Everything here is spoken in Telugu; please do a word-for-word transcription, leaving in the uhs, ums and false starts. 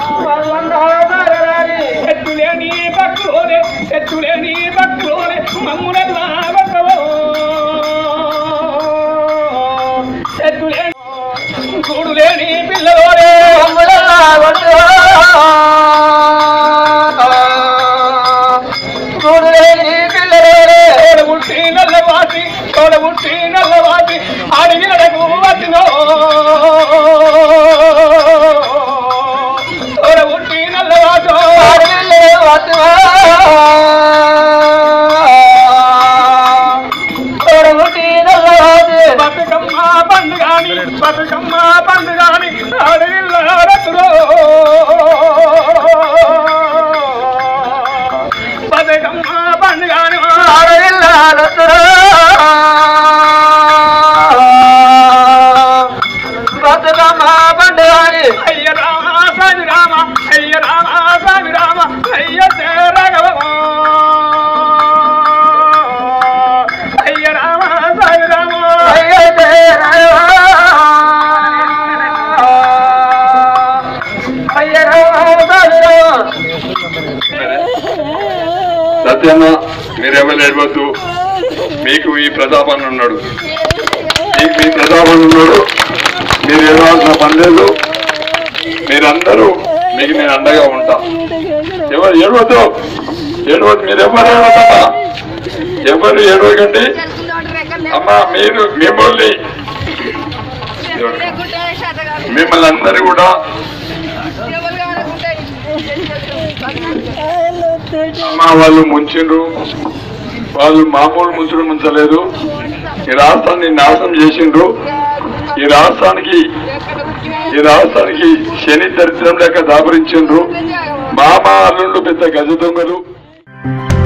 ఎత్తులేని భక్తులే ఎత్తులేని భక్తులే మమ్మునల్లా వద్దవో ఎత్తులేని చూడులేని పిల్లలోనే మమ్మునల్లా వద్దవో చూడులేని పిల్లలోనే తోడబుట్టి నల్లవాసి తోడబుట్టి నల్లవాసి అడిగినకు వచ్చినో తోడబుట్టి నల్లవాసో అడిగిన వచ్చినో తోడబుట్టి నల్లవాసి బతుకమ్మ పండుగాని బతుకమ్మ పండుగాని అడిగిల్లారతురో బతుకమ్మ పండుగాని అడిగిల్లారతురో బతుకమ్మ పండుగాని అయ్య రామ సామి రామ అయ్య రామ సామి రామ అయ్య రాఘవ అయ్య రామ సామి రామ అయ్య అయ్య రామ సామి రామ. సత్యన్న మీరెవరు ఏడవద్దు, మీకు ఈ ప్రతాపన్న ఉన్నాడు, మీకు ఈ ప్రతాపన్న ఉన్నాడు, మీరు ఏడవాల్సిన పని లేదు. మీరందరూ మీకు నేను అండగా ఉంటా. ఎవరు ఏడవద్దు ఏడవద్దు మీరెవరు ఏడవద్దమ్మా, ఎవరు ఏడవకండి అమ్మా. మీరు మిమ్మల్ని మిమ్మల్ని అందరూ కూడా అమ్మా వాళ్ళు ముంచిండ్రు, వాళ్ళు మామూలు ముంచడం ముంచలేదు, ఈ రాష్ట్రాన్ని నాశనం చేసిండ్రు. ఈ రాష్ట్రానికి ఈ రాష్ట్రానికి శని దరిద్రం లేక దాపరించిండ్రు. మామ అల్లుళ్ళు పెద్ద గజ దొంగలు.